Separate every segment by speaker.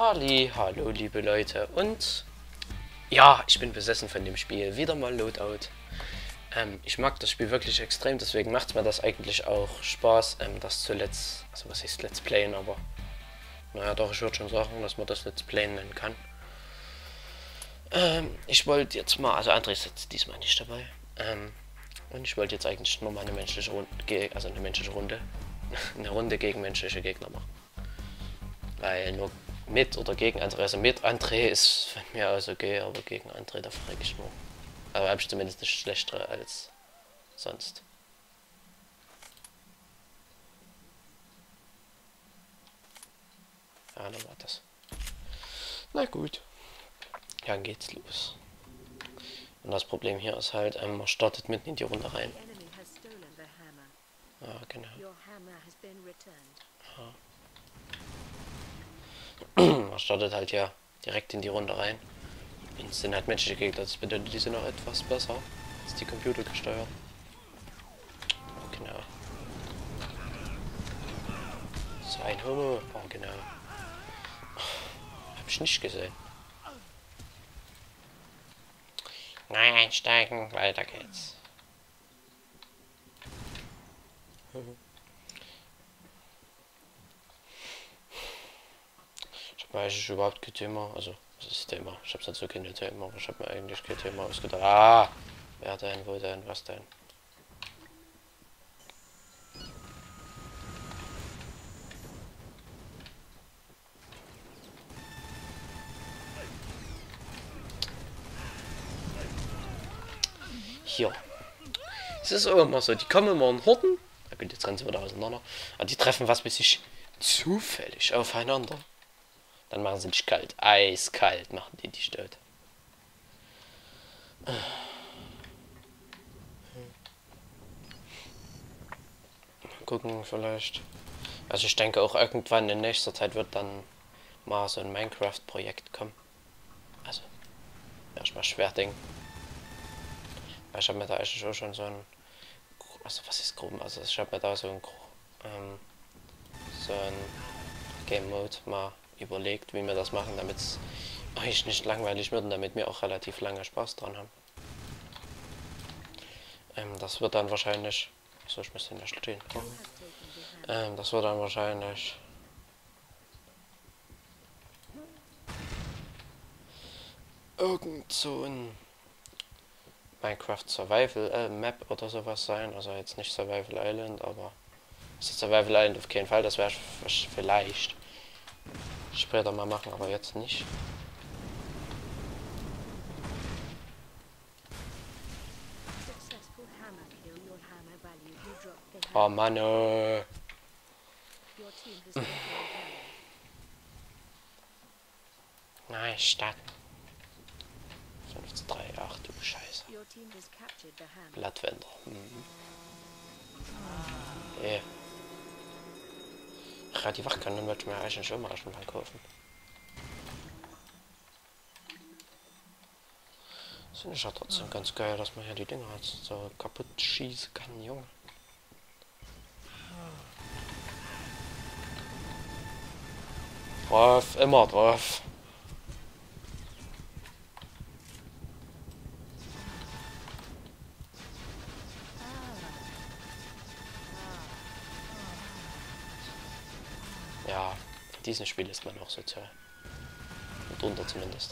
Speaker 1: Hallo liebe Leute und ja, ich bin besessen von dem Spiel. Wieder mal Loadout. Ich mag das Spiel wirklich extrem, deswegen macht mir das eigentlich auch Spaß, das zuletzt, also was heißt Let's Playen, aber naja doch, ich würde schon sagen, dass man das Let's Playen nennen kann. Ich wollte jetzt mal, also André ist jetzt diesmal nicht dabei, und ich wollte jetzt eigentlich nur mal eine menschliche Runde, eine Runde gegen menschliche Gegner machen. Weil nur mit oder gegen André, also mit André ist von mir aus okay, aber gegen André da frage ich nur. Aber habe ich zumindest nicht schlechtere als sonst. Ja, dann war das. Na gut. Dann geht's los. Und das Problem hier ist halt, man startet mitten in die Runde rein. Ja, genau. Man startet halt ja direkt in die Runde rein. Und es sind halt menschliche Gegner, das bedeutet, die sind noch etwas besser als die Computer gesteuert. Oh, genau. So ein Homo. Oh, genau. Hab ich nicht gesehen. Nein, einsteigen, weiter geht's. Ich habe mir eigentlich überhaupt kein Thema, also was ist das Thema? Ich habe sonst so keine Thema, aber ich habe mir eigentlich kein Thema ausgedacht. Ah! Wer denn, wo denn, was denn? Hier. Es ist auch immer so, die kommen immer in Horden. Na gut, jetzt rennen sie wieder auseinander. Aber die treffen was mit sich zufällig aufeinander. Dann machen sie dich kalt. Eiskalt machen die dich dort. Gucken vielleicht. Also ich denke auch irgendwann in nächster Zeit wird dann mal so ein Minecraft-Projekt kommen. Also erstmal Schwertding. Weil ich habe mir da eigentlich auch schon so ein, also was ist grob, also ich habe mir da so ein Game Mode mal überlegt, wie wir das machen, damit es euch nicht langweilig wird und damit wir auch relativ lange Spaß dran haben. Das wird dann wahrscheinlich, so ich müsste nicht stehen. Das wird dann wahrscheinlich irgend so ein Minecraft Survival Map oder sowas sein. Also jetzt nicht Survival Island, aber also Survival Island auf keinen Fall. Das wäre vielleicht später mal machen, aber jetzt nicht. Oh Mann, Nein, starten. 5:3, ach du Scheiße. Blattwender. Yeah. Ach ja, die Wachkanonen wollte ich mir eigentlich schon mal kaufen. Das finde ich ja trotzdem ganz geil, dass man hier die Dinger jetzt so kaputt schießen kann, Junge. Drauf, immer drauf. Ja, in diesem Spiel ist man auch sozial. Mitunter zumindest.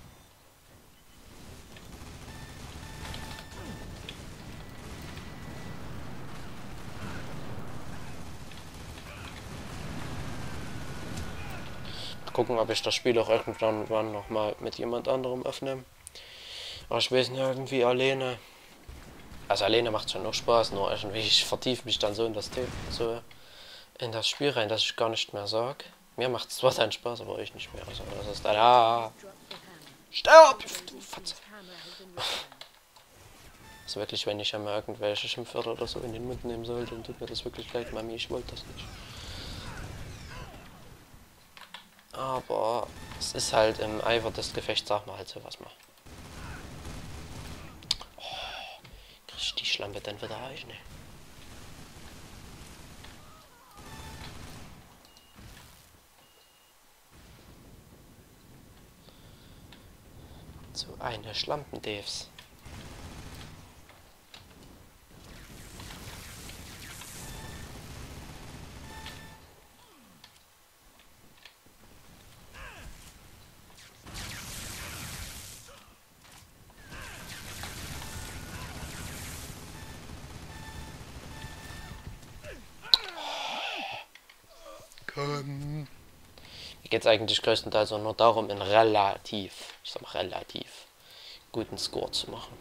Speaker 1: Gucken, ob ich das Spiel auch irgendwann noch mal mit jemand anderem öffne. Aber ich weiß nicht, irgendwie alleine. Also alleine macht schon noch Spaß, nur irgendwie ich vertiefe mich dann so in das Thema, so in das Spiel rein, dass ich gar nicht mehr sag. Mir macht es zwar dann Spaß, aber ich nicht mehr. Also das ist dann sterb, du Fatze. Also wirklich, wenn ich einmal irgendwelche Schimpfwörter oder so in den Mund nehmen sollte, dann tut mir das wirklich leid, Mami, ich wollte das nicht. Aber es ist halt im Eifer des Gefechts, sag mal halt sowas mal. Oh, krieg ich die Schlampe dann wieder rein, ne? Eine Schlampen-Devs. Komm. Mir geht es eigentlich größtenteils auch nur darum, einen ich sag mal relativ guten Score zu machen.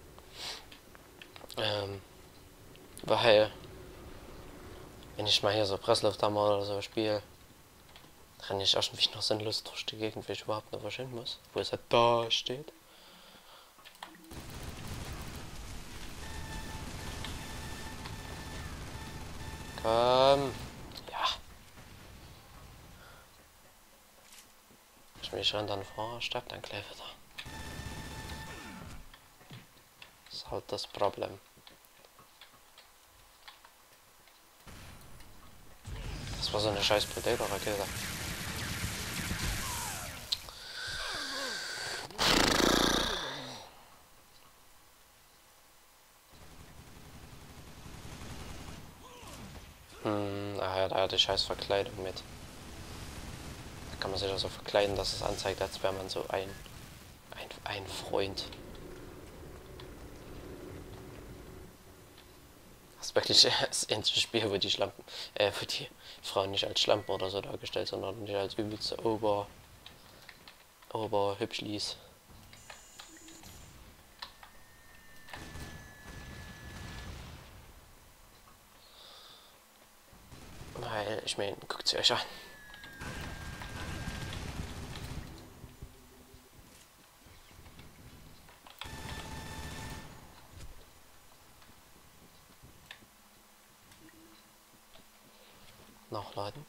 Speaker 1: Weil, wenn ich mal hier so Presslufthammer oder so spiele, renne ich irgendwie noch sinnlos durch die Gegend, wie ich überhaupt noch was hin muss, wo es halt da steht. Komm. Ja. Ich mich dann vor, stirbt dann gleich wieder. Das ist halt das Problem. Das war so eine scheiß Predator-Rakete. Ach ja, da hat die scheiß Verkleidung mit. Da kann man sich auch so verkleiden, dass es anzeigt, als wäre man so ein Freund. Das ist wirklich das einzige Spiel, wo die wo die Frauen nicht als Schlampen oder so dargestellt, sondern nicht als übelste Oberhübschlis. Weil, ich meine, guckt sie euch an. Nachladen.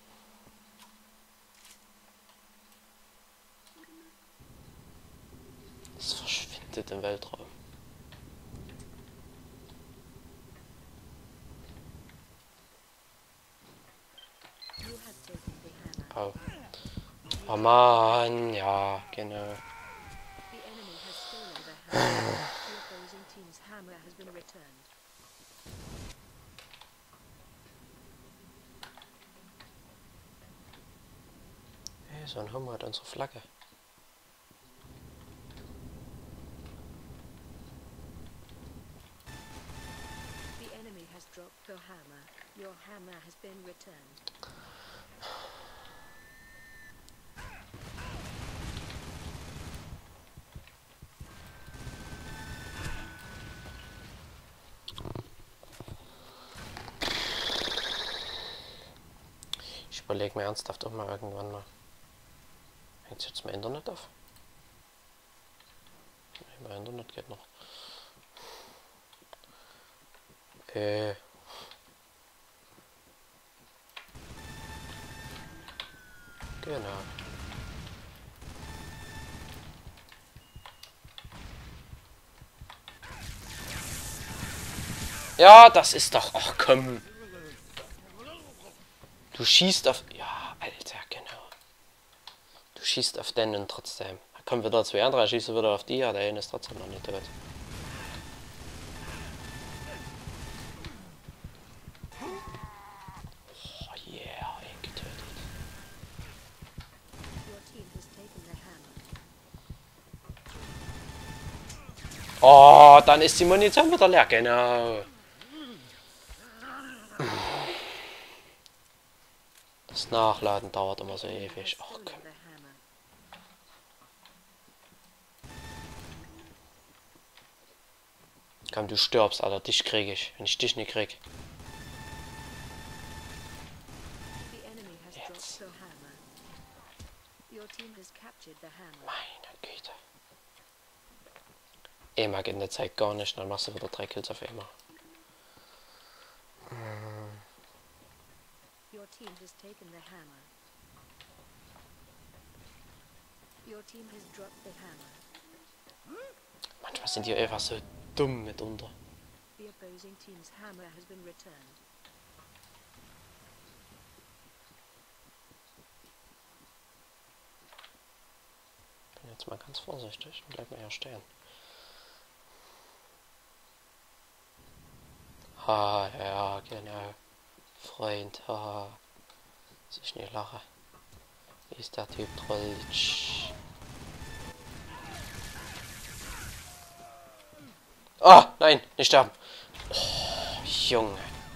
Speaker 1: Es verschwindet im Weltraum. Oh. Oh Mann, ja, genau. Hey, so ein Hummer hat unsere Flagge.
Speaker 2: The enemy has dropped the hammer. Your hammer has been returned.
Speaker 1: Ich überlege mir ernsthaft auch mal irgendwann mal. Hängt jetzt mein Internet auf? Nee, mein Internet geht noch. Genau. Ja, das ist doch... Ach komm. Du schießt auf... Ja, Alter, genau. Du schießt auf den und trotzdem. Da kommen wieder zwei andere, schießen wieder auf die, ja, der eine ist trotzdem noch nicht tot. Oh yeah, ihn getötet. Oh, dann ist die Munition wieder leer, genau. Das Nachladen dauert immer so ewig. Oh, komm. Komm, du stirbst, Alter. Dich krieg ich. Wenn ich dich nicht krieg. Jetzt. Meine Güte. Emma geht in der Zeit gar nicht, dann machst du wieder 3 Kills auf Emma.
Speaker 2: Your team has taken the hammer. Your team has dropped the hammer.
Speaker 1: Manchmal sind die einfach so dumm mitunter.
Speaker 2: The opposing team's hammer has been returned.
Speaker 1: Bin jetzt mal ganz vorsichtig und bleib mal hier stehen. Ha, ja, genau. Freund, ha. Dass ich nicht lache. Wie ist der Typ trollig? Ah, nein, nicht sterben. Oh, Junge.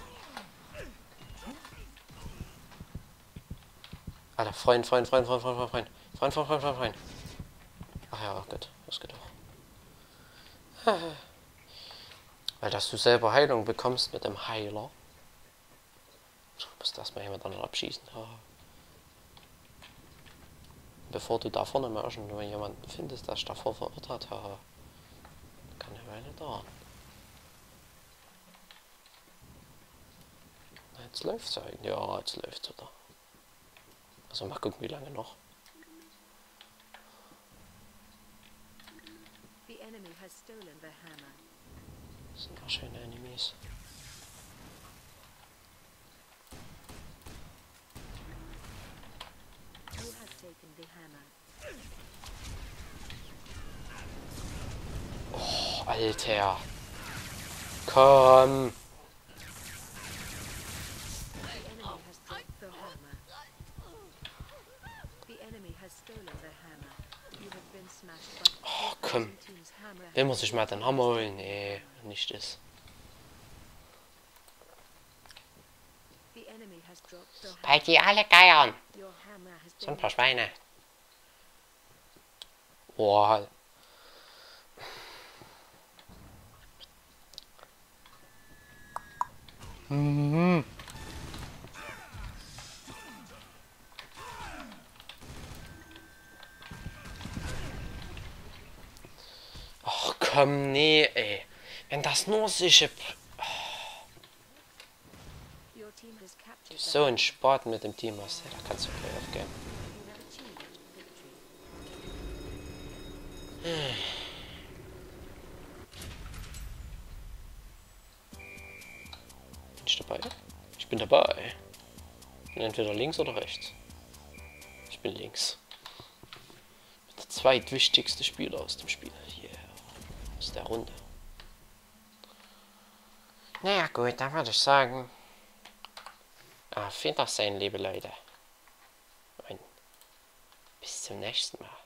Speaker 1: Alter, Freund. Ach ja, gut, das geht auch. Weil dass du selber Heilung bekommst mit dem Heiler. Du musst erstmal jemand anderen abschießen. Bevor du da vorne mal irgendwo jemanden findest, der sich davor verirrt hat, kann eine Weile dauern. Jetzt läuft's eigentlich. Ja, jetzt läuft's wieder. Also mal gucken, wie lange noch.
Speaker 2: The enemy has stolen the hammer.
Speaker 1: Das sind auch schöne Enemies.
Speaker 2: You have taken the hammer.
Speaker 1: Oh, Alter. Komm.
Speaker 2: The enemy has dropped the hammer. The enemy has stolen the hammer. You have been smashed by
Speaker 1: Oh,
Speaker 2: the
Speaker 1: komm.
Speaker 2: team's hammer.
Speaker 1: Will muss ich mal den Hammer holen? Nee, nicht das.
Speaker 2: The enemy has dropped the hammer.
Speaker 1: Bei die alle Geiern.
Speaker 2: Your hammer has
Speaker 1: So ein
Speaker 2: been
Speaker 1: paar Schweine. Boah. Ach komm, nee, ey. Wenn das nur solche...
Speaker 2: Your team has captured the
Speaker 1: So ein Sport mit dem Team hast, da kannst du gleich aufgehen.
Speaker 2: You have achieved victory.
Speaker 1: Bin ich dabei? Ich bin dabei. Bin entweder links oder rechts. Ich bin links. Der zweitwichtigste Spieler aus dem Spiel. Yeah. Aus der Runde. Naja gut, dann würde ich sagen. Auf Wiedersehen, liebe Leute. Und bis zum nächsten Mal.